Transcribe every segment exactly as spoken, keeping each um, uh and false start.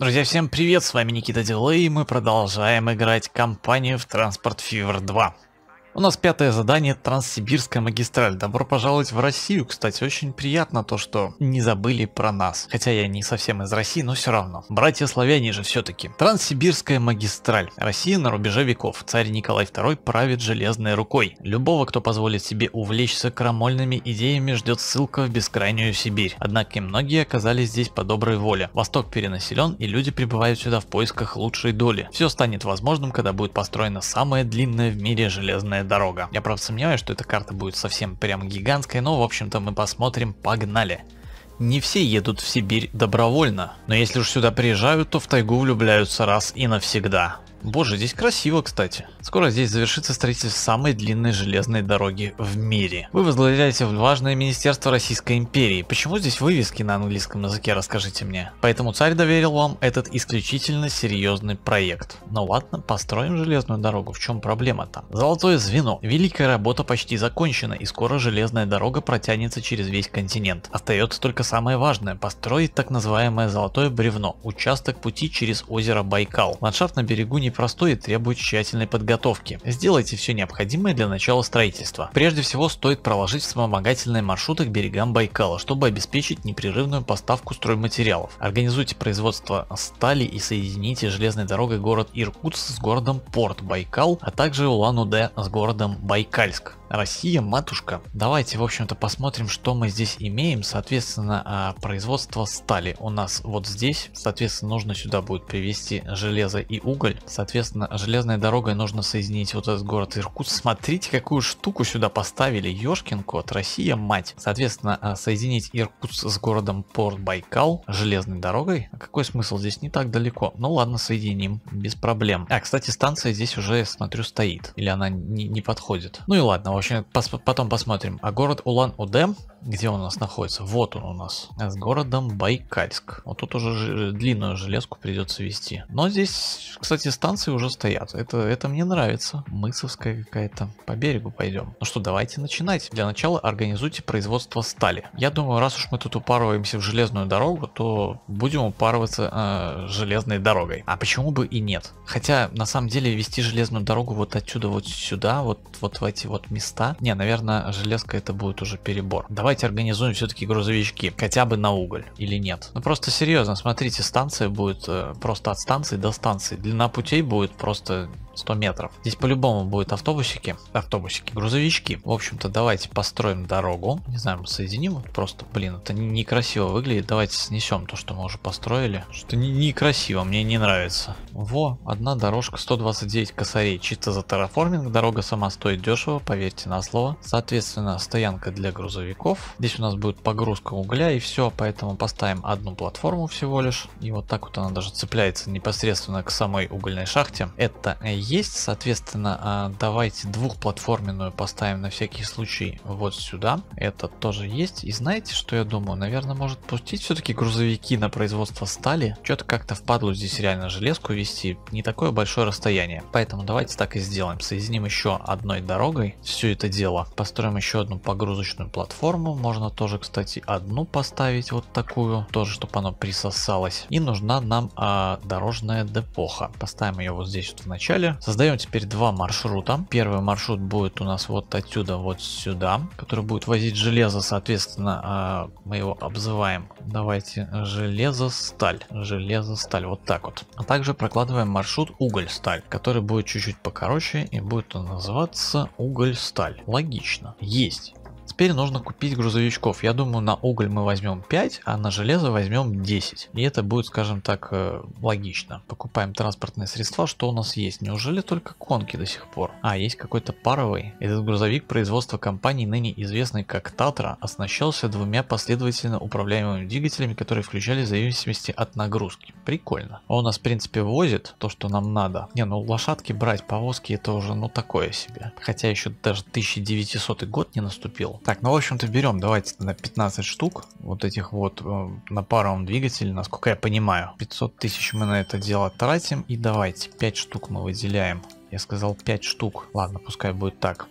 Друзья, всем привет, с вами Никита Дилей, и мы продолжаем играть кампанию в Transport Fever два. У нас пятое задание — Транссибирская магистраль. Добро пожаловать в Россию, кстати, очень приятно то, что не забыли про нас. Хотя я не совсем из России, но все равно. Братья-славяне же все-таки. Транссибирская магистраль. Россия на рубеже веков. Царь Николай второй правит железной рукой. Любого, кто позволит себе увлечься крамольными идеями, ждет ссылка в бескрайнюю Сибирь. Однако многие оказались здесь по доброй воле. Восток перенаселен, и люди прибывают сюда в поисках лучшей доли. Все станет возможным, когда будет построена самая длинная в мире железная дорога. Я правда сомневаюсь, что эта карта будет совсем прям гигантская, но в общем-то мы посмотрим, погнали. Не все едут в Сибирь добровольно, но если уж сюда приезжают, то в тайгу влюбляются раз и навсегда. Боже, здесь красиво, кстати. Скоро здесь завершится строительство самой длинной железной дороги в мире. Вы возглавляете важное министерство Российской империи. Почему здесь вывески на английском языке, расскажите мне. Поэтому царь доверил вам этот исключительно серьезный проект. Ну ладно, построим железную дорогу, в чем проблема-то? Золотое звено. Великая работа почти закончена, и скоро железная дорога протянется через весь континент. Остается только самое важное — построить так называемое золотое бревно, участок пути через озеро Байкал. Ландшафт на берегу не простой и требует тщательной подготовки. Сделайте все необходимое для начала строительства. Прежде всего стоит проложить вспомогательные маршруты к берегам Байкала, чтобы обеспечить непрерывную поставку стройматериалов. Организуйте производство стали и соедините железной дорогой город Иркутск с городом Порт Байкал, а также Улан-Удэ с городом Байкальск. Россия, матушка. Давайте, в общем-то, посмотрим, что мы здесь имеем. Соответственно, производство стали у нас вот здесь. Соответственно, нужно сюда будет привезти железо и уголь. Соответственно, железной дорогой нужно соединить вот этот город Иркутск. Смотрите, какую штуку сюда поставили. Ёшкин кот, Россия, мать. Соответственно, соединить Иркутск с городом Порт Байкал железной дорогой. А какой смысл? Здесь не так далеко. Ну ладно, соединим, без проблем. А, кстати, станция здесь уже, я смотрю, стоит. Или она не, не подходит. Ну и ладно, в общем, пос потом посмотрим. А город Улан-Удэ, где он у нас находится? Вот он у нас. С городом Байкальск. Вот тут уже длинную железку придется вести. Но здесь, кстати, станции уже стоят. Это, это мне нравится. Мысовская какая-то. По берегу пойдем. Ну что, давайте начинать. Для начала организуйте производство стали. Я думаю, раз уж мы тут упарываемся в железную дорогу, то будем упарываться э, железной дорогой. А почему бы и нет? Хотя, на самом деле, вести железную дорогу вот отсюда вот сюда, вот, вот в эти вот места. Не, наверное, железка это будет уже перебор. Давайте организуем все-таки грузовички. Хотя бы на уголь. Или нет? Ну просто серьезно, смотрите, станция будет э, просто от станции до станции. Длина путей будет просто сто метров. Здесь по-любому будут автобусики, автобусики, грузовички. В общем-то, давайте построим дорогу. Не знаю, мы соединим. Вот просто, блин, это некрасиво выглядит. Давайте снесем то, что мы уже построили. Что некрасиво, мне не нравится. Во, одна дорожка, сто двадцать девять косарей. Чисто за терраформинг. Дорога сама стоит дешево, поверьте на слово. Соответственно, стоянка для грузовиков. Здесь у нас будет погрузка угля и все, поэтому поставим одну платформу всего лишь. И вот так вот она даже цепляется непосредственно к самой угольной шахте. Это есть, соответственно, давайте двухплатформенную поставим на всякий случай вот сюда. Это тоже есть. И знаете, что я думаю? Наверное, может пустить все-таки грузовики на производство стали. Что-то как-то впадло здесь реально железку вести. Не такое большое расстояние. Поэтому давайте так и сделаем. Соединим еще одной дорогой все это дело. Построим еще одну погрузочную платформу. Можно тоже, кстати, одну поставить вот такую. Тоже, чтобы оно присосалось. И нужна нам а, дорожная депоха. Поставим ее вот здесь вот в начале. Создаем теперь два маршрута. Первый маршрут будет у нас вот отсюда вот сюда, который будет возить железо. Соответственно, мы его обзываем. Давайте железо-сталь. Железо-сталь. Вот так вот. А также прокладываем маршрут уголь-сталь, который будет чуть-чуть покороче и будет он называться уголь-сталь. Логично. Есть. Теперь нужно купить грузовичков. Я думаю, на уголь мы возьмем пять, а на железо возьмем десять. И это будет, скажем так, логично. Покупаем транспортные средства. Что у нас есть? Неужели только конки до сих пор? А, есть какой-то паровый. Этот грузовик производства компании, ныне известной как Татра, оснащался двумя последовательно управляемыми двигателями, которые включали в зависимости от нагрузки. Прикольно. Он у нас, в принципе, возит то, что нам надо. Не, ну лошадки брать, повозки, это уже, ну, такое себе. Хотя еще даже тысяча девятисотый год не наступил. Так, ну в общем-то берем, давайте на пятнадцать штук вот этих вот э, на паровом двигателе, насколько я понимаю. пятьсот тысяч мы на это дело тратим, и давайте пять штук мы выделяем. Я сказал пять штук. Ладно, пускай будет так.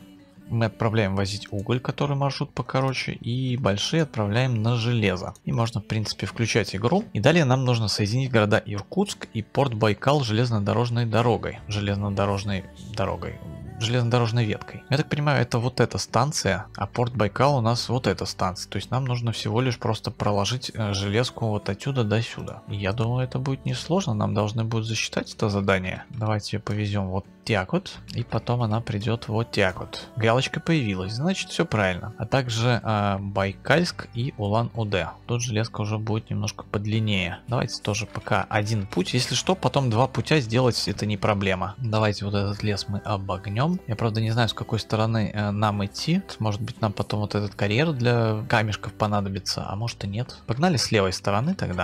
мы отправляем возить уголь, который маршрут покороче, и большие отправляем на железо. И можно, в принципе, включать игру. И далее нам нужно соединить города Иркутск и порт Байкал железнодорожной дорогой. Железнодорожной дорогой. Железнодорожной веткой. Я так понимаю, это вот эта станция, а порт Байкал у нас вот эта станция. То есть нам нужно всего лишь просто проложить железку вот отсюда до сюда. И я думаю, это будет несложно. Нам должны будут засчитать это задание. Давайте ее повезем вот так вот. И потом она придет вот так вот. Галочка появилась. Значит, все правильно. А также э, Байкальск и Улан-Удэ. Тут железка уже будет немножко подлиннее. Давайте тоже пока один путь. Если что, потом два путя сделать это не проблема. Давайте вот этот лес мы обогнем. Я, правда, не знаю, с какой стороны э, нам идти. Может быть, нам потом вот этот карьер для камешков понадобится, а может и нет. Погнали с левой стороны тогда.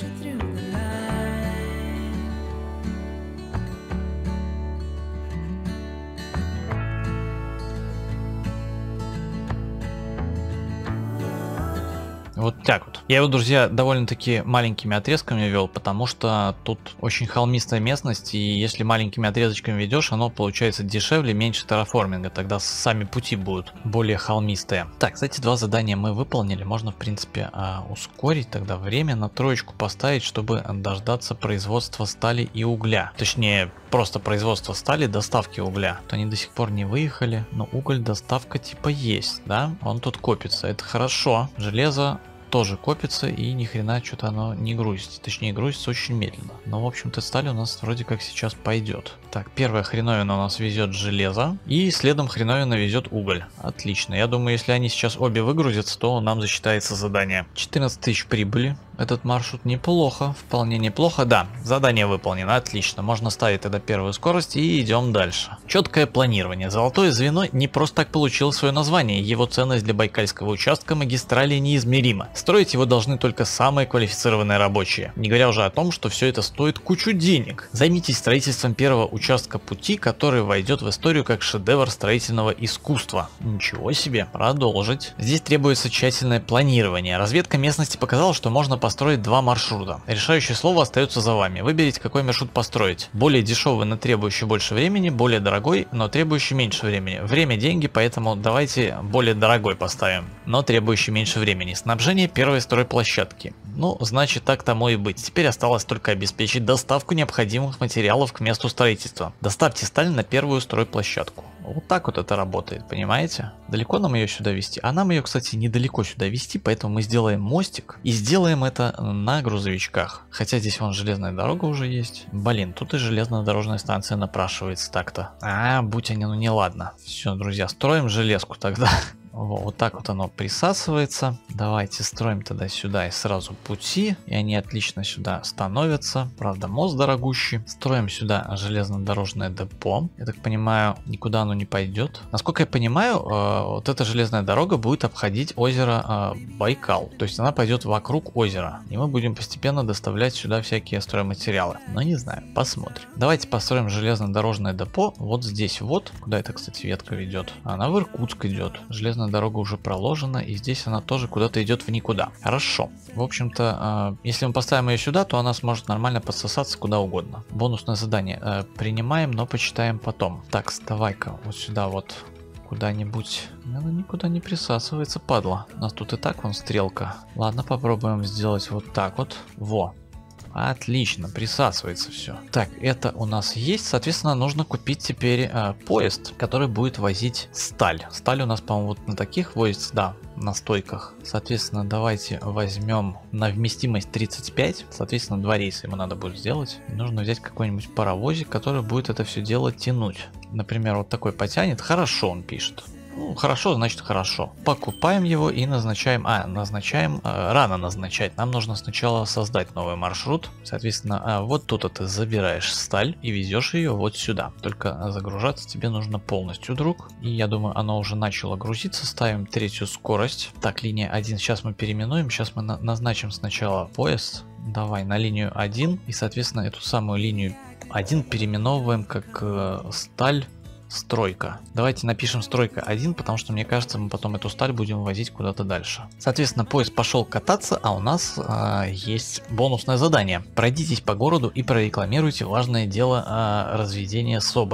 Вот так вот. Я его, друзья, довольно-таки маленькими отрезками вел, потому что тут очень холмистая местность, и если маленькими отрезочками ведешь, оно получается дешевле, меньше терраформинга, тогда сами пути будут более холмистые. Так, кстати, два задания мы выполнили, можно, в принципе, ускорить тогда время, на троечку поставить, чтобы дождаться производства стали и угля. Точнее, просто производство стали, доставки угля. То они до сих пор не выехали, но уголь доставка типа есть, да? Он тут копится, это хорошо. Железо тоже копится, и ни хрена что-то оно не грузится. Точнее, грузится очень медленно. Но, в общем-то, сталь у нас вроде как сейчас пойдет. Так, первая хреновина у нас везет железо, и следом хреновина везет уголь. Отлично. Я думаю, если они сейчас обе выгрузятся, то нам засчитается задание. четырнадцать тысяч прибыли. Этот маршрут неплохо, вполне неплохо. Да, задание выполнено, отлично. Можно ставить тогда первую скорость и идем дальше. Четкое планирование. Золотое звено не просто так получило свое название. Его ценность для байкальского участка магистрали неизмерима. Строить его должны только самые квалифицированные рабочие. Не говоря уже о том, что все это стоит кучу денег. Займитесь строительством первого участка пути, который войдет в историю как шедевр строительного искусства. Ничего себе. Продолжить. Здесь требуется тщательное планирование. Разведка местности показала, что можно построить два маршрута. Решающее слово остается за вами. Выберите, какой маршрут построить. Более дешевый, но требующий больше времени, более дорогой, но требующий меньше времени. Время – деньги, поэтому давайте более дорогой поставим, но требующий меньше времени. Снабжение первой стройплощадки. Ну, значит, так тому и быть. Теперь осталось только обеспечить доставку необходимых материалов к месту строительства. Доставьте сталь на первую стройплощадку. Вот так вот это работает, понимаете? Далеко нам ее сюда везти? А нам ее, кстати, недалеко сюда везти, поэтому мы сделаем мостик и сделаем это на грузовичках. Хотя здесь вон железная дорога уже есть. Блин, тут и железнодорожная станция напрашивается так-то. А, будь они, ну не ладно. Все, друзья, строим железку тогда. Вот так вот оно присасывается. Давайте строим тогда сюда и сразу пути. И они отлично сюда становятся. Правда, мост дорогущий. Строим сюда железнодорожное депо. Я так понимаю, никуда оно не пойдет. Насколько я понимаю, э, вот эта железная дорога будет обходить озеро э, Байкал. То есть она пойдет вокруг озера. И мы будем постепенно доставлять сюда всякие стройматериалы. Но не знаю, посмотрим. Давайте построим железнодорожное депо вот здесь вот. Куда это, кстати, ветка ведет? Она в Иркутск идет. Железная дорога уже проложена, и здесь она тоже куда-то идет в никуда. Хорошо. В общем-то, э, если мы поставим ее сюда, то она сможет нормально подсосаться куда угодно. Бонусное задание. Э, принимаем, но почитаем потом. Так, давай-ка вот сюда вот куда-нибудь. Она никуда не присасывается, падла. У нас тут и так вон стрелка. Ладно, попробуем сделать вот так вот. Во. Отлично, присасывается все. Так, это у нас есть. Соответственно, нужно купить теперь э, поезд, который будет возить сталь. Сталь у нас, по-моему, вот на таких возится, да, на стойках. Соответственно, давайте возьмем на вместимость тридцать пять. Соответственно, два рейса ему надо будет сделать. Нужно взять какой-нибудь паровозик, который будет это все дело тянуть. Например, вот такой потянет. Хорошо, он пишет. Ну, хорошо, значит хорошо. Покупаем его и назначаем... А, назначаем... Э, рано назначать. Нам нужно сначала создать новый маршрут. Соответственно, э, вот тут ты забираешь сталь и везешь ее вот сюда. Только загружаться тебе нужно полностью, друг. И я думаю, оно уже начало грузиться. Ставим третью скорость. Так, линия один. Сейчас мы переименуем. Сейчас мы на назначим сначала поезд. Давай на линию один. И, соответственно, эту самую линию один переименовываем как э, сталь. Стройка. Давайте напишем стройка один, потому что мне кажется, мы потом эту сталь будем возить куда-то дальше. Соответственно, поезд пошел кататься, а у нас э, есть бонусное задание. Пройдитесь по городу и прорекламируйте важное дело э, разведения соболей.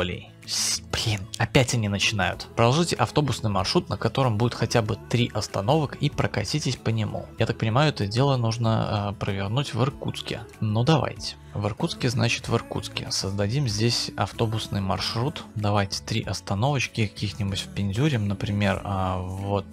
С... Блин, опять они начинают. Проложите автобусный маршрут, на котором будет хотя бы три остановок, и прокатитесь по нему. Я так понимаю, это дело нужно э, провернуть в Иркутске. Ну давайте. В Иркутске, значит в Иркутске. Создадим здесь автобусный маршрут. Давайте три остановочки каких-нибудь в Пензюрим, например, э, вот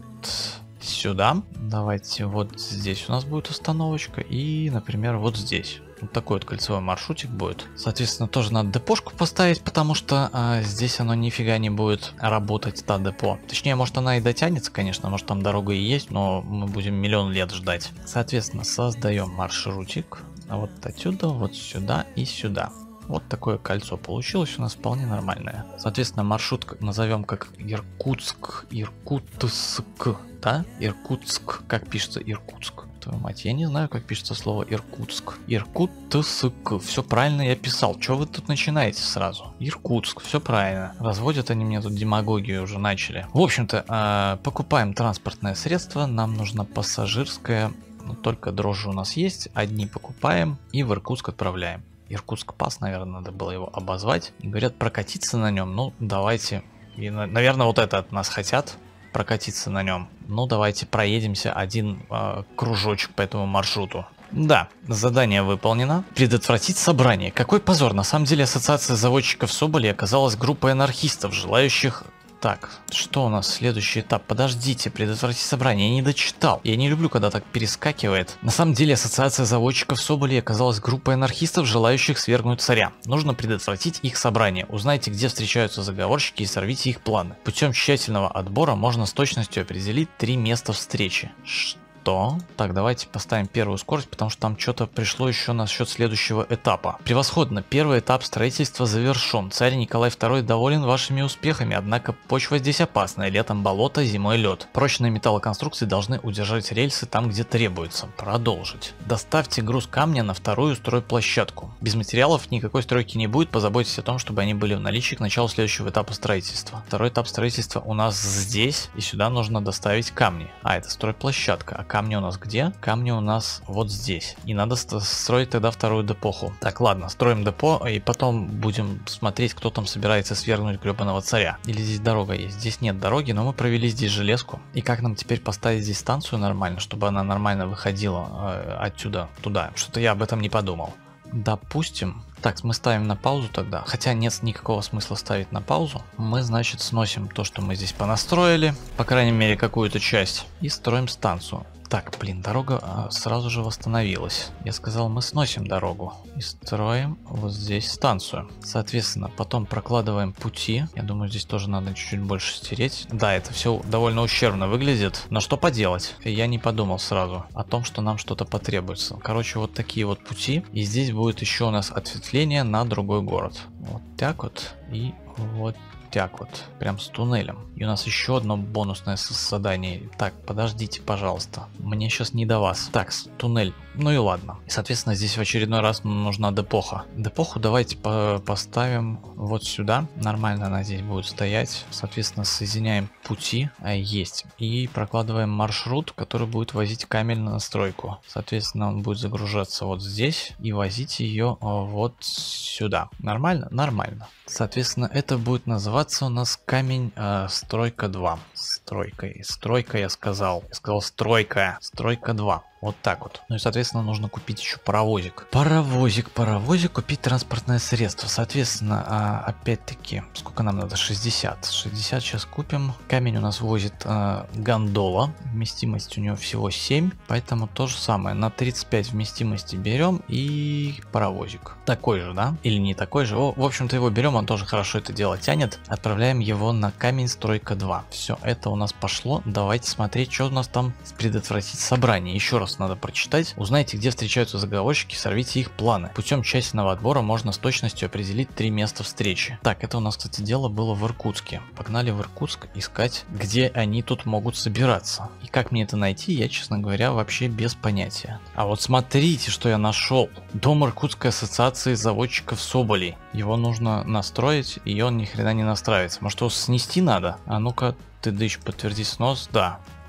сюда. Давайте вот здесь у нас будет остановочка и, например, вот здесь. Вот такой вот кольцевой маршрутик будет. Соответственно, тоже надо депошку поставить, потому что а, здесь оно нифига не будет работать, та депо. Точнее, может она и дотянется, конечно, может там дорога и есть, но мы будем миллион лет ждать. Соответственно, создаем маршрутик. Вот отсюда, вот сюда и сюда. Вот такое кольцо получилось у нас вполне нормальное. Соответственно, маршрут назовем как Иркутск, Иркутск, да? Иркутск, как пишется Иркутск. Твою мать, я не знаю, как пишется слово Иркутск. Иркутск, все правильно я писал. Что вы тут начинаете сразу? Иркутск, все правильно. Разводят они мне тут демагогию уже начали. В общем-то, э, покупаем транспортное средство. Нам нужно пассажирское. Но только дрожжи у нас есть. Одни покупаем и в Иркутск отправляем. Иркутск пас, наверное, надо было его обозвать. И говорят, прокатиться на нем. Ну, давайте. И, наверное, вот это от нас хотят. Прокатиться на нем. Ну, давайте проедемся один э, кружочек по этому маршруту. Да, задание выполнено. Предотвратить собрание. Какой позор. На самом деле, ассоциация заводчиков Соболи оказалась группой анархистов, желающих... Так, что у нас следующий этап? Подождите, предотвратить собрание. Я не дочитал. Я не люблю, когда так перескакивает. На самом деле, ассоциация заводчиков Соболи оказалась группой анархистов, желающих свергнуть царя. Нужно предотвратить их собрание. Узнайте, где встречаются заговорщики, и сорвите их планы. Путем тщательного отбора можно с точностью определить три места встречи. Что? Так, давайте поставим первую скорость, потому что там что-то пришло еще насчет следующего этапа. Превосходно. Первый этап строительства завершен. Царь Николай второй доволен вашими успехами, однако почва здесь опасная. Летом болото, зимой лед. Прочные металлоконструкции должны удержать рельсы там, где требуется. Продолжить. Доставьте груз камня на вторую стройплощадку. Без материалов никакой стройки не будет. Позаботьтесь о том, чтобы они были в наличии к началу следующего этапа строительства. Второй этап строительства у нас здесь, и сюда нужно доставить камни. А, это стройплощадка. А камни у нас где? Камни у нас вот здесь. И надо строить тогда вторую депоху. Так, ладно, строим депо, и потом будем смотреть, кто там собирается свергнуть гребаного царя. Или здесь дорога есть? Здесь нет дороги, но мы провели здесь железку. И как нам теперь поставить здесь станцию нормально, чтобы она нормально выходила э, отсюда туда? Что-то я об этом не подумал. Допустим. Так, мы ставим на паузу тогда. Хотя нет никакого смысла ставить на паузу. Мы, значит, сносим то, что мы здесь понастроили. По крайней мере, какую-то часть. И строим станцию. Так, блин, дорога а, сразу же восстановилась. Я сказал, мы сносим дорогу и строим вот здесь станцию. Соответственно, потом прокладываем пути. Я думаю, здесь тоже надо чуть-чуть больше стереть. Да, это все довольно ущербно выглядит. Но что поделать? Я не подумал сразу о том, что нам что-то потребуется. Короче, вот такие вот пути. И здесь будет еще у нас ответвление на другой город. Вот так вот и вот так вот, прям с туннелем. И у нас еще одно бонусное задание. Так, подождите, пожалуйста. Мне сейчас не до вас. Так, туннель. Ну и ладно. И, соответственно, здесь в очередной раз нужна депоха. Депоху давайте по поставим вот сюда. Нормально она здесь будет стоять. Соответственно, соединяем пути. А, есть. И прокладываем маршрут, который будет возить камень на стройку. Соответственно, он будет загружаться вот здесь и возить ее вот сюда. Нормально? Нормально. Соответственно, это будет называться у нас камень э, стройка два. Стройка. Стройка я сказал. Я сказал стройка. Стройка два. Вот так вот. Ну и, соответственно, нужно купить еще паровозик. Паровозик, паровозик, купить транспортное средство. Соответственно, а, опять-таки, сколько нам надо? шестьдесят. шестьдесят сейчас купим. Камень у нас возит а, гондола. Вместимость у него всего семь. Поэтому то же самое. На тридцать пять вместимости берем и паровозик. Такой же, да? Или не такой же? О, в общем-то, его берем, он тоже хорошо это дело тянет. Отправляем его на камень стройка два. Все, это у нас пошло. Давайте смотреть, что у нас там с предотвратить собрание. Еще раз надо прочитать. Узнайте, где встречаются заговорщики, сорвите их планы. Путем тщательного отбора можно с точностью определить три места встречи. Так, это у нас, кстати, дело было в Иркутске. Погнали в Иркутск искать, где они тут могут собираться. И как мне это найти, я, честно говоря, вообще без понятия. А вот смотрите, что я нашел. Дом Иркутской ассоциации заводчиков Соболей. Его нужно настроить, и он ни хрена не настраивается. Может, его снести надо? А ну-ка, ты дышь, подтверди снос. Да.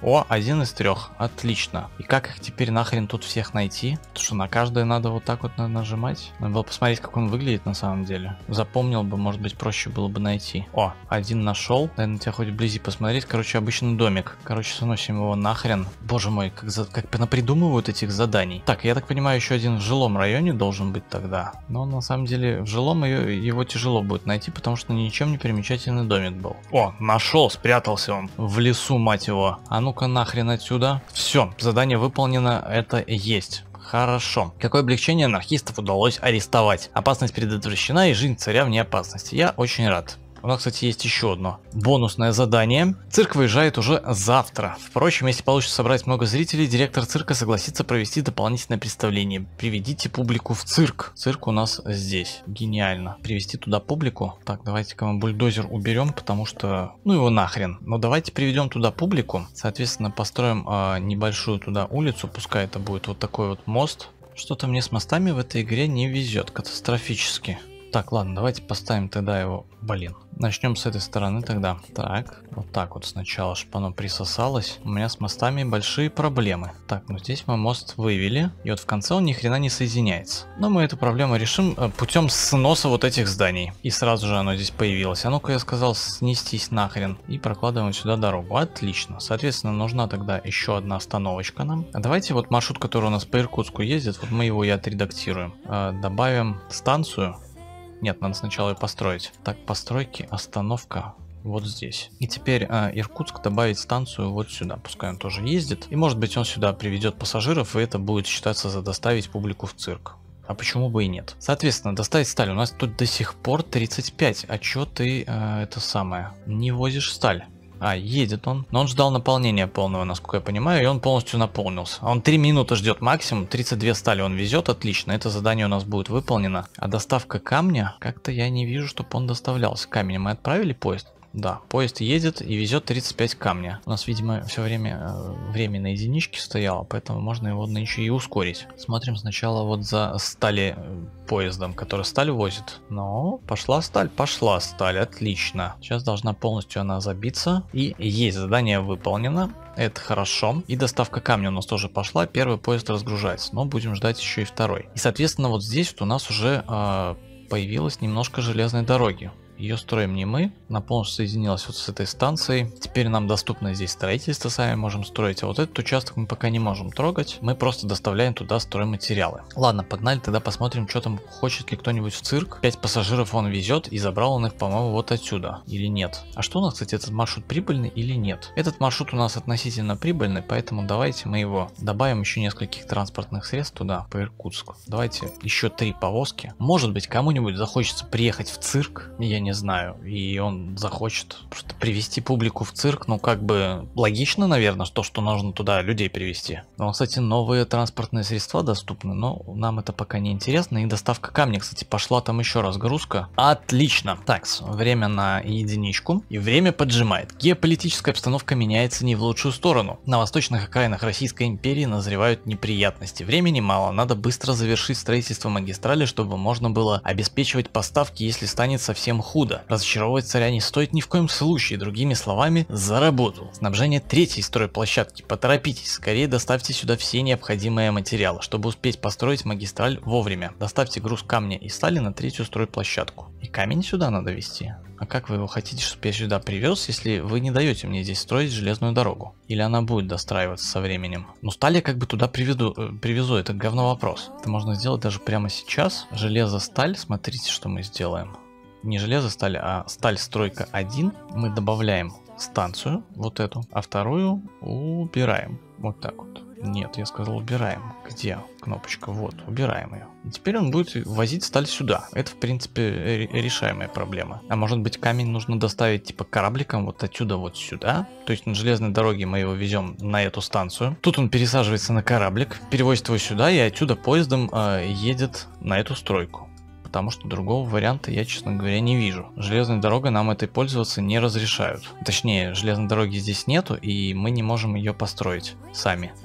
О, один из трех. Отлично. И как их теперь нахрен тут всех найти? Потому что на каждое надо вот так вот нажимать. Надо было посмотреть, как он выглядит на самом деле. Запомнил бы, может быть, проще было бы найти. О, один нашел. Дай на тебя хоть вблизи посмотреть. Короче, обычный домик. Короче, сносим его нахрен. Боже мой, как, за... как напридумывают этих заданий. Так, я так понимаю, еще один в жилом районе должен быть тогда. Но на самом деле в жилом ее, его тяжело будет найти, потому что ничем не примечательный домик был. О, нашел, спрятался он в лесу, мать его. А ну-ка нахрен отсюда. Все, задание выполнено, это есть. Хорошо. Какое облегчение, анархистов удалось арестовать. Опасность предотвращена и жизнь царя вне опасности. Я очень рад. У нас, кстати, есть еще одно бонусное задание. Цирк выезжает уже завтра. Впрочем, если получится собрать много зрителей, директор цирка согласится провести дополнительное представление. Приведите публику в цирк. Цирк у нас здесь. Гениально. Привести туда публику. Так, давайте-ка мы бульдозер уберем, потому что... Ну его нахрен. Но давайте приведем туда публику. Соответственно, построим э, небольшую туда улицу. Пускай это будет вот такой вот мост. Что-то мне с мостами в этой игре не везет. Катастрофически. Так, ладно, давайте поставим тогда его, блин. Начнем с этой стороны тогда. Так, вот так вот сначала, чтобы оно присосалось. У меня с мостами большие проблемы. Так, ну здесь мы мост вывели, и вот в конце он ни хрена не соединяется. Но мы эту проблему решим путем сноса вот этих зданий. И сразу же оно здесь появилось. А ну-ка, я сказал, снестись нахрен. И прокладываем сюда дорогу. Отлично. Соответственно, нужна тогда еще одна остановочка нам. А давайте вот маршрут, который у нас по Иркутску ездит, вот мы его и отредактируем. Добавим станцию. Нет, надо сначала ее построить. Так, постройки, остановка вот здесь. И теперь э, Иркутск добавить станцию вот сюда. Пускай он тоже ездит. И может быть он сюда приведет пассажиров, и это будет считаться за доставить публику в цирк. А почему бы и нет? Соответственно, доставить сталь. У нас тут до сих пор тридцать пять. А чё ты э, это самое не возишь сталь? А, едет он. Но он ждал наполнения полного, насколько я понимаю, и он полностью наполнился. Он три минуты ждет максимум, тридцать две стали он везет, отлично. Это задание у нас будет выполнено. А доставка камня, как-то я не вижу, чтобы он доставлялся. Камень мы отправили поезд? Да, поезд едет и везет тридцать пять камня. У нас, видимо, все время э, время на единичке стояло, поэтому можно его еще и ускорить. Смотрим сначала вот за стали э, поездом, который сталь возит. Ну, пошла сталь, пошла сталь, отлично. Сейчас должна полностью она забиться. И есть, задание выполнено. Это хорошо. И доставка камня у нас тоже пошла. Первый поезд разгружается, но будем ждать еще и второй. И, соответственно, вот здесь вот у нас уже э, появилось немножко железной дороги. Ее строим не мы, она полностью соединилась вот с этой станцией. Теперь нам доступно здесь строительство, сами можем строить. А вот этот участок мы пока не можем трогать. Мы просто доставляем туда стройматериалы. Ладно, погнали тогда посмотрим, что там, хочет ли кто-нибудь в цирк. Пять пассажиров он везет, и забрал он их, по-моему, вот отсюда. Или нет? А что у нас, кстати, этот маршрут прибыльный или нет? Этот маршрут у нас относительно прибыльный, поэтому давайте мы его добавим еще нескольких транспортных средств туда, по Иркутску. Давайте еще три повозки. Может быть, кому-нибудь захочется приехать в цирк, я не знаю, и он захочет просто привести публику в цирк. Ну, как бы логично, наверное, то, что нужно туда людей привести. Но, кстати, новые транспортные средства доступны, но нам это пока не интересно. И доставка камня, кстати, пошла там еще разгрузка. Отлично. Так, время на единичку, и время поджимает. Геополитическая обстановка меняется не в лучшую сторону. На восточных окраинах Российской империи назревают неприятности. Времени мало, надо быстро завершить строительство магистрали, чтобы можно было обеспечивать поставки, если станет совсем худо. Худо. Разочаровывать царя не стоит ни в коем случае, другими словами, за работу. Снабжение третьей стройплощадки. Поторопитесь, скорее доставьте сюда все необходимые материалы, чтобы успеть построить магистраль вовремя. Доставьте груз камня и стали на третью стройплощадку. И камень сюда надо везти. А как вы его хотите, чтобы я сюда привез, если вы не даете мне здесь строить железную дорогу? Или она будет достраиваться со временем? Ну, сталь я как бы туда приведу, э, привезу, это говно вопрос. Это можно сделать даже прямо сейчас. Железо, сталь, смотрите, что мы сделаем. Не железо сталь, а сталь стройка один. Мы добавляем станцию, вот эту, а вторую убираем. Вот так вот. Нет, я сказал убираем. Где кнопочка? Вот, убираем ее. И теперь он будет возить сталь сюда. Это, в принципе, решаемая проблема. А может быть, камень нужно доставить типа корабликом вот отсюда вот сюда. То есть на железной дороге мы его везем на эту станцию. Тут он пересаживается на кораблик, перевозит его сюда и отсюда поездом э, едет на эту стройку. Потому что другого варианта я, честно говоря, не вижу. Железной дорогой нам этой пользоваться не разрешают. Точнее, железной дороги здесь нету, и мы не можем ее построить сами.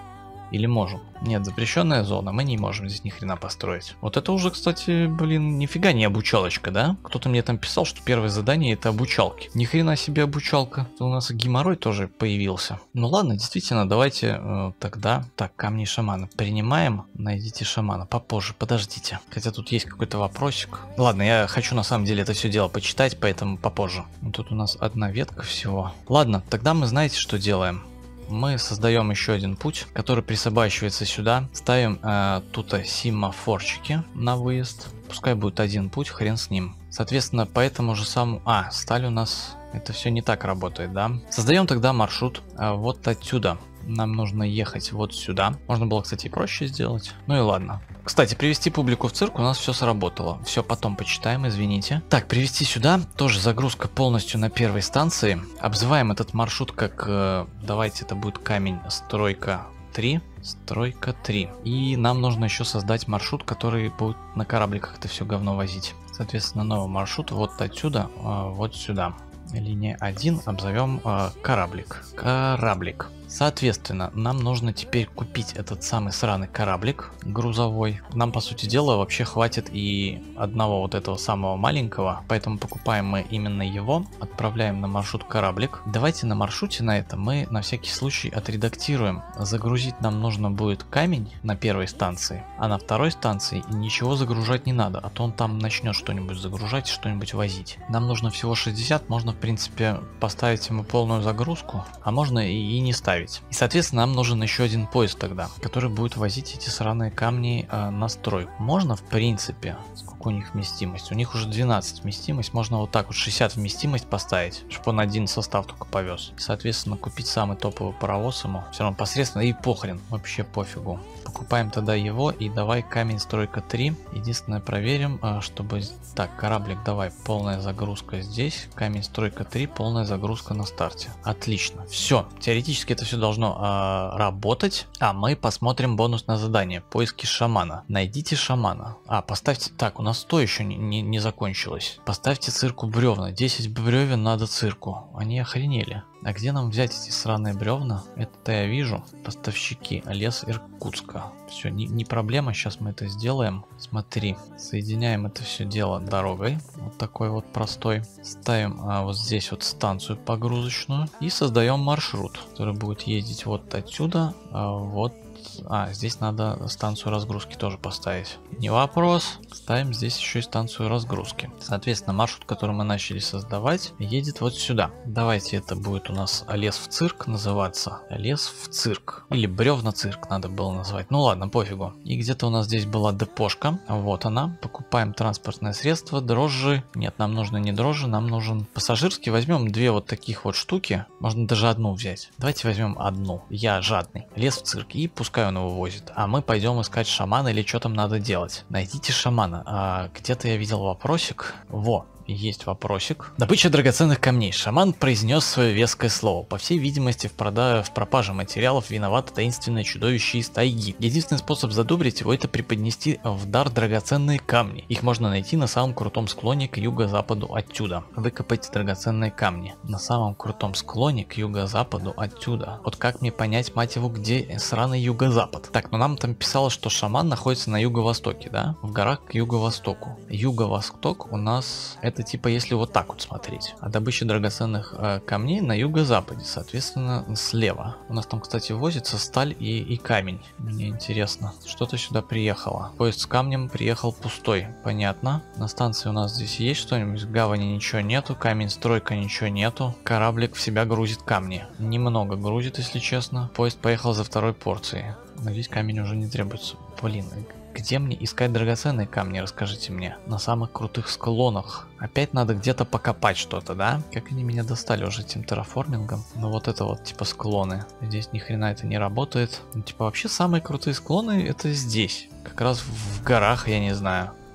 Или можем? Нет, запрещенная зона, мы не можем здесь ни хрена построить. Вот это уже, кстати, блин, нифига не обучалочка, да? Кто-то мне там писал, что первое задание это обучалки. Ни хрена себе обучалка. Это у нас и геморрой тоже появился. Ну ладно, действительно, давайте э, тогда... Так, камни шамана принимаем. Найдите шамана попозже, подождите. Хотя тут есть какой-то вопросик. Ладно, я хочу на самом деле это все дело почитать, поэтому попозже. Тут у нас одна ветка всего. Ладно, тогда мы знаете, что делаем. Мы создаем еще один путь, который присобачивается сюда. Ставим э, тут семафорчики на выезд. Пускай будет один путь, хрен с ним. Соответственно, по этому же самому... А, сталь у нас... Это все не так работает, да? Создаем тогда маршрут э, вот отсюда. Нам нужно ехать вот сюда. Можно было, кстати, и проще сделать. Ну и ладно. Кстати, привести публику в цирк у нас все сработало. Все потом почитаем, извините. Так, привести сюда. Тоже загрузка полностью на первой станции. Обзываем этот маршрут как... Э, давайте это будет камень стройка три. Стройка три. И нам нужно еще создать маршрут, который будет на корабликах это все говно возить. Соответственно, новый маршрут вот отсюда, э, вот сюда. Линия один обзовем э, кораблик. Кораблик. Соответственно, нам нужно теперь купить этот самый сраный кораблик грузовой. Нам, по сути дела, вообще хватит и одного вот этого самого маленького. Поэтому покупаем мы именно его. Отправляем на маршрут кораблик. Давайте на маршруте на этом мы на всякий случай отредактируем. Загрузить нам нужно будет камень на первой станции. А на второй станции ничего загружать не надо. А то он там начнет что-нибудь загружать, что-нибудь возить. Нам нужно всего шестьдесят. Можно, в принципе, поставить ему полную загрузку. А можно и, и не ставить. И, соответственно, нам нужен еще один поезд тогда, который будет возить эти сраные камни э, на стройку. Можно, в принципе, сколько у них вместимость? У них уже двенадцать вместимость, можно вот так вот шестьдесят вместимость поставить, чтобы он один состав только повез. Соответственно, купить самый топовый паровоз ему, все равно посредственно, и похрен, вообще пофигу. Покупаем тогда его и давай камень стройка три. Единственное, проверим, э, чтобы... Так, кораблик, давай, полная загрузка здесь, камень стройка три, полная загрузка на старте. Отлично, все, теоретически это все должно э, работать. А мы посмотрим бонусное задание. Поиски шамана. Найдите шамана. А, поставьте... Так, у нас то еще не, не, не закончилось. Поставьте цирку бревна. десять бревен надо цирку. Они охренели. А где нам взять эти сраные бревна? Это я вижу. Поставщики. Лес Иркутска. Все, не, не проблема. Сейчас мы это сделаем. Смотри. Соединяем это все дело дорогой. Вот такой вот простой. Ставим а, вот здесь вот станцию погрузочную. И создаем маршрут, который будет ездить вот отсюда. А, вот. А, здесь надо станцию разгрузки тоже поставить. Не вопрос. Ставим здесь еще и станцию разгрузки. Соответственно, маршрут, который мы начали создавать, едет вот сюда. Давайте это будет у нас лес в цирк называться. Лес в цирк. Или бревна цирк надо было назвать. Ну ладно, пофигу. И где-то у нас здесь была депошка. Вот она. Покупаем транспортное средство. Дрожжи. Нет, нам нужно не дрожжи, нам нужен пассажирский. Возьмем две вот таких вот штуки. Можно даже одну взять. Давайте возьмем одну. Я жадный. Лес в цирк. И пускай он его возит. А мы пойдем искать шамана или что там надо делать. Найдите шамана. А, где-то я видел вопросик. Во. Есть вопросик. Добыча драгоценных камней. Шаман произнес свое веское слово. По всей видимости, в, прода... в пропаже материалов виновато таинственное чудовище из тайги. Единственный способ задобрить его — это преподнести в дар драгоценные камни. Их можно найти на самом крутом склоне к юго-западу отсюда. Выкопайте драгоценные камни. На самом крутом склоне к юго-западу отсюда. Вот как мне понять, мать его, где сраный юго-запад? Так, ну нам там писало, что шаман находится на юго-востоке, да? В горах к юго-востоку. Юго-восток у нас... Это типа если вот так вот смотреть. А добыча драгоценных э, камней на юго-западе, соответственно, слева. У нас там, кстати, возится сталь и, и камень. Мне интересно, что-то сюда приехало. Поезд с камнем приехал пустой. Понятно. На станции у нас здесь есть что-нибудь? В гавани ничего нету. Камень стройка ничего нету. Кораблик в себя грузит камни. Немного грузит, если честно. Поезд поехал за второй порцией. Надеюсь, камень уже не требуется. Блин, где мне искать драгоценные камни, расскажите мне. На самых крутых склонах. Опять надо где-то покопать что-то, да? Как они меня достали уже этим терраформингом. Ну вот это вот типа склоны. Здесь ни хрена это не работает. Ну типа вообще самые крутые склоны это здесь. Как раз в горах, я не знаю.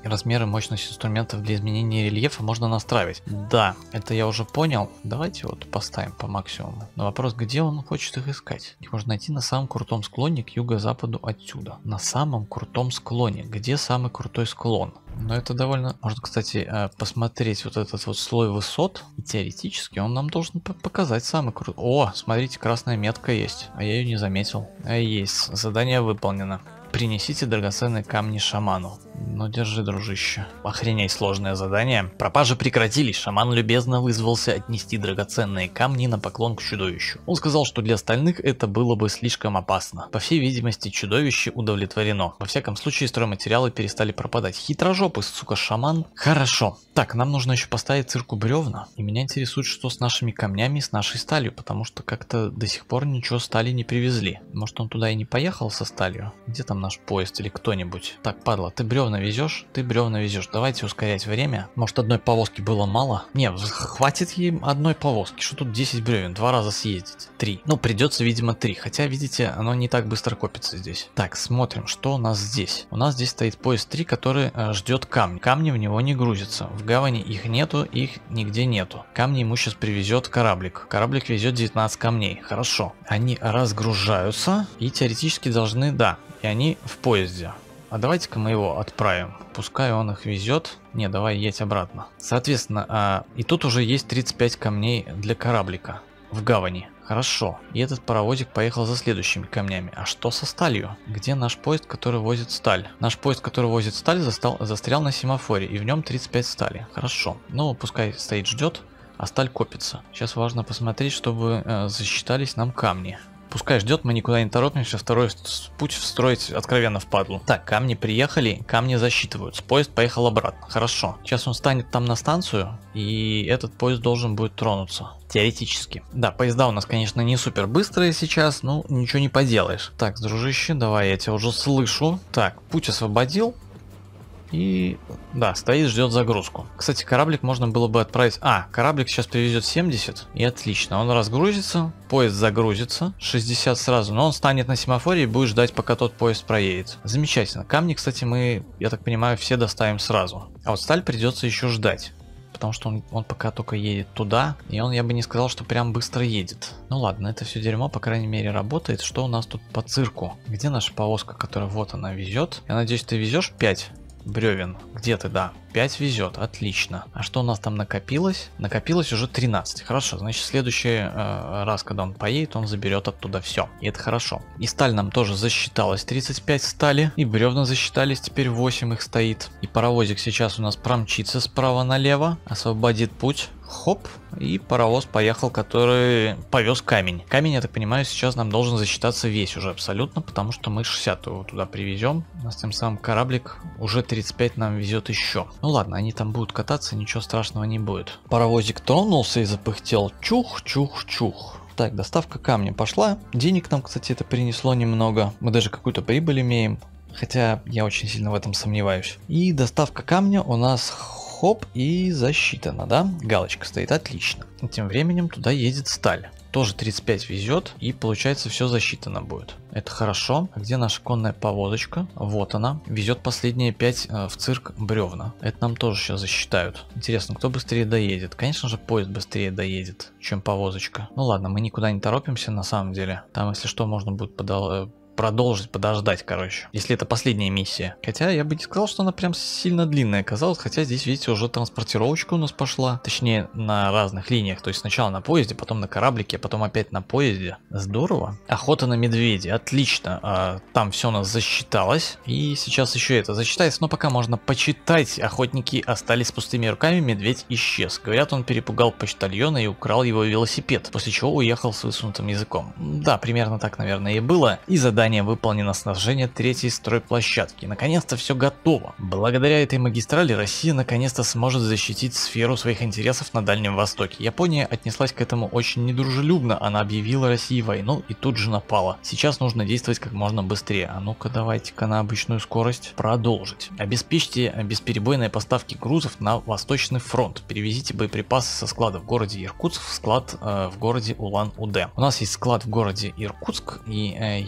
размеры, мощность инструментов для изменения рельефа можно настраивать. Да, это я уже понял. Давайте вот поставим по максимуму. Но вопрос, где он хочет их искать? Их можно найти на самом крутом склоне к юго-западу отсюда. На самом крутом склоне. Где самый крутой склон? Но это довольно... Можно, кстати, посмотреть вот этот вот слой высот. И теоретически он нам должен показать самый крутой. О, смотрите, красная метка есть. А я ее не заметил. А есть. Задание выполнено. Принесите драгоценные камни шаману. Ну держи, дружище. Охренеть сложное задание. Пропажи прекратились. Шаман любезно вызвался отнести драгоценные камни на поклон к чудовищу. Он сказал, что для остальных это было бы слишком опасно. По всей видимости, чудовище удовлетворено. Во всяком случае, стройматериалы перестали пропадать. Хитрожопый, сука, шаман. Хорошо. Так, нам нужно еще поставить цирку бревна. И меня интересует, что с нашими камнями, с нашей сталью. Потому что как-то до сих пор ничего стали не привезли. Может, он туда и не поехал со сталью? Где там наш поезд или кто-нибудь? Так, падла, ты бревна везешь? Ты бревна везешь. Давайте ускорять время. Может, одной повозки было мало? Не, хватит ей одной повозки. Что тут десять бревен? Два раза съездить. Три. Ну, придется, видимо, три. Хотя, видите, оно не так быстро копится здесь. Так, смотрим, что у нас здесь. У нас здесь стоит поезд три, который э, ждет камни. Камни в него не грузятся. В гавани их нету, их нигде нету. Камни ему сейчас привезет кораблик. Кораблик везет девятнадцать камней. Хорошо. Они разгружаются и теоретически должны, да, и они в поезде. А давайте-ка мы его отправим. Пускай он их везет. Не, давай едь обратно. Соответственно, а, и тут уже есть тридцать пять камней для кораблика в гавани. Хорошо. И этот паровозик поехал за следующими камнями. А что со сталью? Где наш поезд, который возит сталь? Наш поезд, который возит сталь, застал, застрял на семафоре. И в нем тридцать пять стали. Хорошо. Ну, пускай стоит, ждет. А сталь копится. Сейчас важно посмотреть, чтобы э, засчитались нам камни. Пускай ждет, мы никуда не торопимся, второй путь строить откровенно впадлу. Так, камни приехали, камни засчитываются. Поезд поехал обратно. Хорошо. Сейчас он станет там на станцию, и этот поезд должен будет тронуться. Теоретически. Да, поезда у нас, конечно, не супер быстрые сейчас, но ничего не поделаешь. Так, дружище, давай, я тебя уже слышу. Так, путь освободил. И да, стоит, ждет загрузку. Кстати, кораблик можно было бы отправить... А, кораблик сейчас привезет семьдесят. И отлично, он разгрузится, поезд загрузится. шестьдесят сразу, но он станет на семафоре и будет ждать, пока тот поезд проедет. Замечательно. Камни, кстати, мы, я так понимаю, все доставим сразу. А вот сталь придется еще ждать. Потому что он, он пока только едет туда. И он, я бы не сказал, что прям быстро едет. Ну ладно, это все дерьмо, по крайней мере, работает. Что у нас тут по цирку? Где наша повозка, которая вот она везет? Я надеюсь, ты везешь пять бревен. Где ты, да? пять везет, отлично. А что у нас там накопилось? Накопилось уже тринадцать. Хорошо, значит, в следующий э, раз, когда он поедет, он заберет оттуда все. И это хорошо. И сталь нам тоже засчиталась. тридцать пять стали. И бревна засчитались, теперь восемь их стоит. И паровозик сейчас у нас промчится справа налево, освободит путь. Хоп, и паровоз поехал, который повез камень. Камень, я так понимаю, сейчас нам должен засчитаться весь уже абсолютно, потому что мы шестьдесят его туда привезем. У нас тем самым кораблик уже тридцать пять нам везет еще. Ну ладно, они там будут кататься, ничего страшного не будет. Паровозик тронулся и запыхтел. Чух, чух, чух. Так, доставка камня пошла. Денег нам, кстати, это принесло немного. Мы даже какую-то прибыль имеем. Хотя я очень сильно в этом сомневаюсь. И доставка камня у нас... Хоп, и засчитано, да? Галочка стоит, отлично. И тем временем туда едет сталь. Тоже тридцать пять везет, и получается все засчитано будет. Это хорошо. А где наша конная повозочка? Вот она. Везет последние пять э, в цирк бревна. Это нам тоже сейчас засчитают. Интересно, кто быстрее доедет? Конечно же, поезд быстрее доедет, чем повозочка. Ну ладно, мы никуда не торопимся на самом деле. Там, если что, можно будет подал... продолжить, подождать, короче. Если это последняя миссия. Хотя я бы не сказал, что она прям сильно длинная оказалась. Хотя здесь, видите, уже транспортировочка у нас пошла. Точнее, на разных линиях. То есть сначала на поезде, потом на кораблике, потом опять на поезде. Здорово. Охота на медведя. Отлично. А, там все у нас засчиталось. И сейчас еще это засчитается. Но пока можно почитать. Охотники остались с пустыми руками. Медведь исчез. Говорят, он перепугал почтальона и украл его велосипед. После чего уехал с высунутым языком. Да, примерно так, наверное, и было. И задание выполнено, снабжение третьей стройплощадки. Наконец-то все готово. Благодаря этой магистрали Россия наконец-то сможет защитить сферу своих интересов на Дальнем Востоке. Япония отнеслась к этому очень недружелюбно. Она объявила России войну и тут же напала. Сейчас нужно действовать как можно быстрее. А ну-ка давайте-ка на обычную скорость продолжить. Обеспечьте бесперебойные поставки грузов на Восточный фронт. Перевезите боеприпасы со склада в городе Иркутск в склад э, в городе Улан-Удэ. У нас есть склад в городе Иркутск и э, есть, соответственно,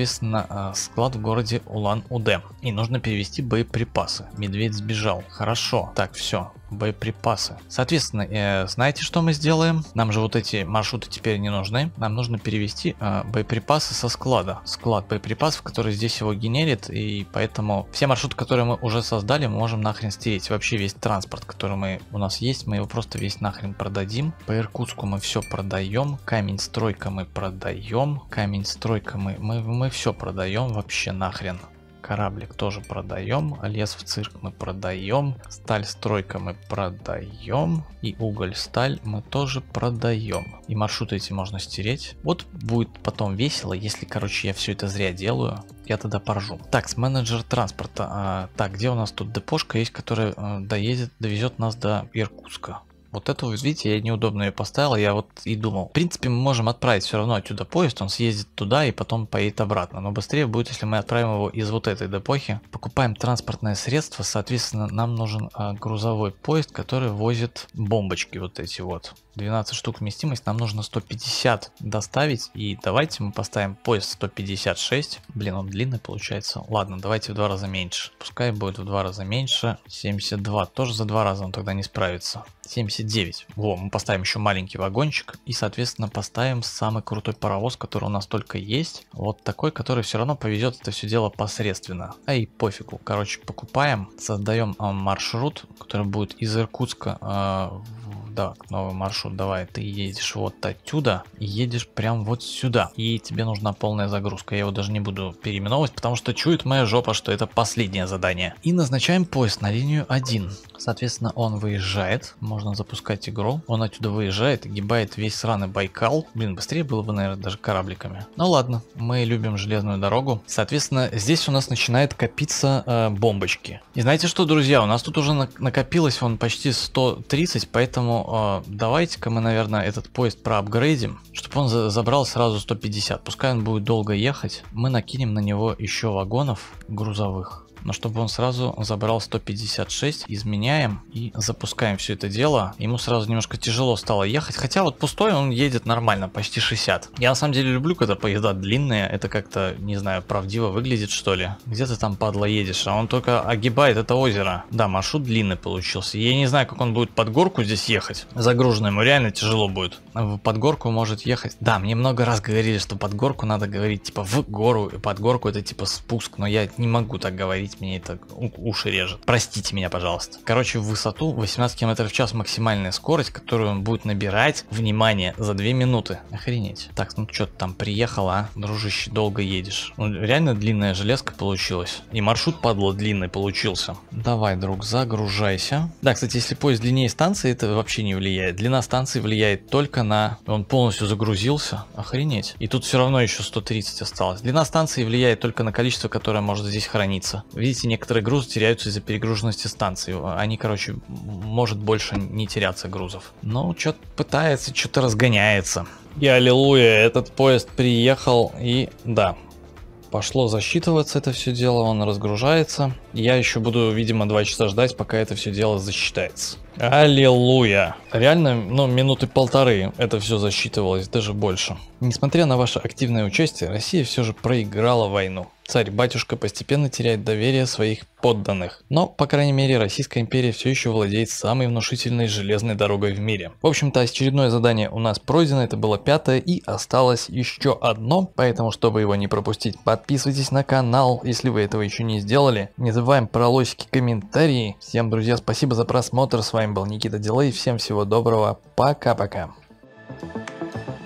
соответственно, склад в городе Улан-Удэ. И нужно перевести боеприпасы. Медведь сбежал. Хорошо. Так, все. Боеприпасы. Соответственно, э, знаете, что мы сделаем? Нам же вот эти маршруты теперь не нужны. Нам нужно перевести э, боеприпасы со склада. Склад боеприпасов, который здесь его генерит. И поэтому все маршруты, которые мы уже создали, мы можем нахрен стереть. Вообще весь транспорт, который мы, у нас есть, мы его просто весь нахрен продадим. По Иркутску мы все продаем. Камень стройка мы продаем. Камень стройка мы, мы, мы все продаем вообще нахрен. Кораблик тоже продаем, лес в цирк мы продаем, сталь стройка мы продаем, и уголь сталь мы тоже продаем. И маршруты эти можно стереть. Вот будет потом весело, если, короче, я все это зря делаю, я тогда поржу. Так, с менеджер транспорта. А, так, где у нас тут депошка есть, которая а, доедет, довезет нас до Иркутска. Вот эту, видите, я неудобно ее поставил, я вот и думал. В принципе, мы можем отправить все равно отсюда поезд, он съездит туда и потом поедет обратно. Но быстрее будет, если мы отправим его из вот этой депохи. Покупаем транспортное средство, соответственно, нам нужен а, грузовой поезд, который возит бомбочки вот эти вот. двенадцать штук вместимость, нам нужно сто пятьдесят доставить. И давайте мы поставим поезд сто пятьдесят шесть. Блин, он длинный получается. Ладно, давайте в два раза меньше. Пускай будет в два раза меньше. семьдесят два, тоже за два раза он тогда не справится. семьдесят девять. Во, мы поставим еще маленький вагончик. И, соответственно, поставим самый крутой паровоз, который у нас только есть. Вот такой, который все равно повезет это все дело посредственно. А и пофигу. Короче, покупаем. Создаем а, маршрут, который будет из Иркутска а, да, новый маршрут, давай, ты едешь вот отсюда и едешь прям вот сюда. И тебе нужна полная загрузка. Я его даже не буду переименовывать, потому что чует моя жопа, что это последнее задание. И назначаем поезд на линию один. Соответственно, он выезжает. Можно запускать игру. Он отсюда выезжает, огибает весь сраный Байкал. Блин, быстрее было бы, наверное, даже корабликами. Ну ладно, мы любим железную дорогу. Соответственно, здесь у нас начинает копиться э, бомбочки. И знаете что, друзья, у нас тут уже накопилось вон почти сто тридцать, поэтому давайте-ка мы, наверное, этот поезд проапгрейдим, чтобы он за забрал сразу сто пятьдесят. Пускай он будет долго ехать. Мы накинем на него еще вагонов грузовых. Но чтобы он сразу забрал сто пятьдесят шесть, изменяем и запускаем все это дело. Ему сразу немножко тяжело стало ехать. Хотя вот пустой он едет нормально, почти шестьдесят. Я на самом деле люблю, когда поезда длинные. Это как-то, не знаю, правдиво выглядит, что ли. Где ты там, падла, едешь? А он только огибает это озеро. Да, маршрут длинный получился. Я не знаю, как он будет под горку здесь ехать. Загруженный, ему реально тяжело будет. Под горку может ехать. Да, мне много раз говорили, что под горку надо говорить типа в гору. И под горку это типа спуск. Но я не могу так говорить. Мне это уши режет. Простите меня, пожалуйста. Короче, в высоту восемнадцать километров в час максимальная скорость, которую он будет набирать, внимание, за две минуты. Охренеть. Так, ну что ты там приехал, а? Дружище, долго едешь. Ну, реально длинная железка получилась. И маршрут, падла, длинный получился. Давай, друг, загружайся. Да, кстати, если поезд длиннее станции, это вообще не влияет. Длина станции влияет только на... Он полностью загрузился. Охренеть. И тут все равно еще сто тридцать осталось. Длина станции влияет только на количество, которое может здесь храниться. Видите, некоторые грузы теряются из-за перегруженности станции. Они, короче, может больше не теряться грузов. Ну, что-то пытается, что-то разгоняется. И аллилуйя, этот поезд приехал, и да, пошло засчитываться это все дело, он разгружается. Я еще буду, видимо, два часа ждать, пока это все дело засчитается. Аллилуйя. Реально, ну, минуты полторы это все засчитывалось, даже больше. Несмотря на ваше активное участие, Россия все же проиграла войну. Царь-батюшка постепенно теряет доверие своих подданных. Но, по крайней мере, Российская империя все еще владеет самой внушительной железной дорогой в мире. В общем-то, очередное задание у нас пройдено, это было пятое, и осталось еще одно. Поэтому, чтобы его не пропустить, подписывайтесь на канал, если вы этого еще не сделали. Не забываем про лайки, комментарии. Всем, друзья, спасибо за просмотр. С вами был Никита Дилей. Всем всего доброго. Пока-пока.